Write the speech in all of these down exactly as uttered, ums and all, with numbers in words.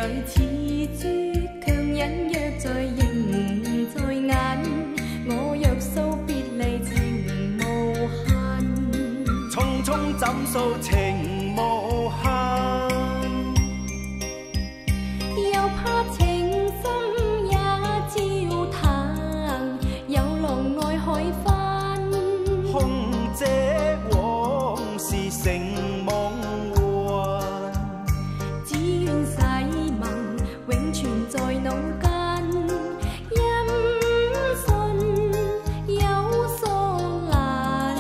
淚似珠，強隱約在仍在眼。我若訴別離情無限， 匆匆怎訴情無限， 又怕情深也照淡，有浪愛海翻。 空這往事成夢幻， 只願誓盟永存在腦間。音訊有疏懶，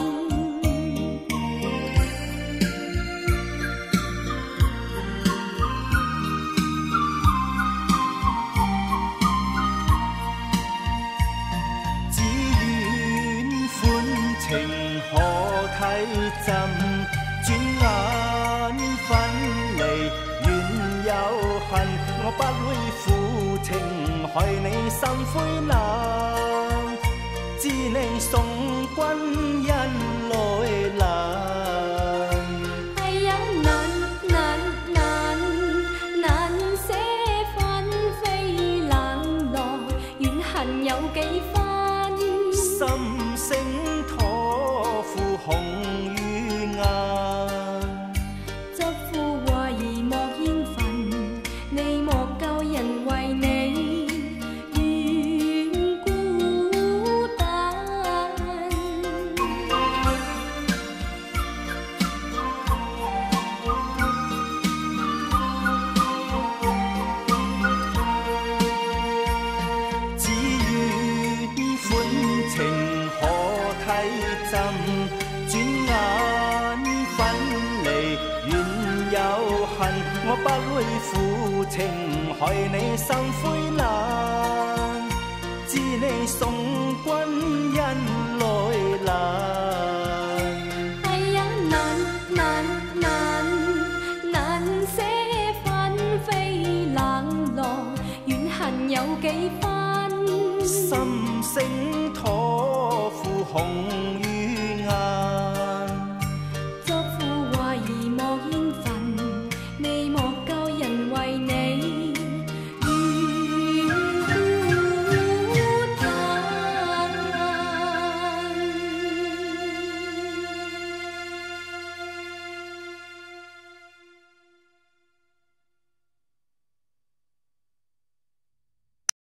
只願歡情可睇盡，轉眼分離緣有恨，我不會負情害你心灰冷，知你送君因來難。 哎呀難難難難捨分飛冷落，怨恨有幾番。 心聲妥付紅與顏， 執枯懷而莫煙焚，你莫教人為你願孤單。 只願歡情可睇盡，轉眼分離緣有恨，我不會負情害你心灰冷，知你送君因來難。 哎呀難難難難捨分飛冷落，怨恨有幾番。 心聲妥付紅與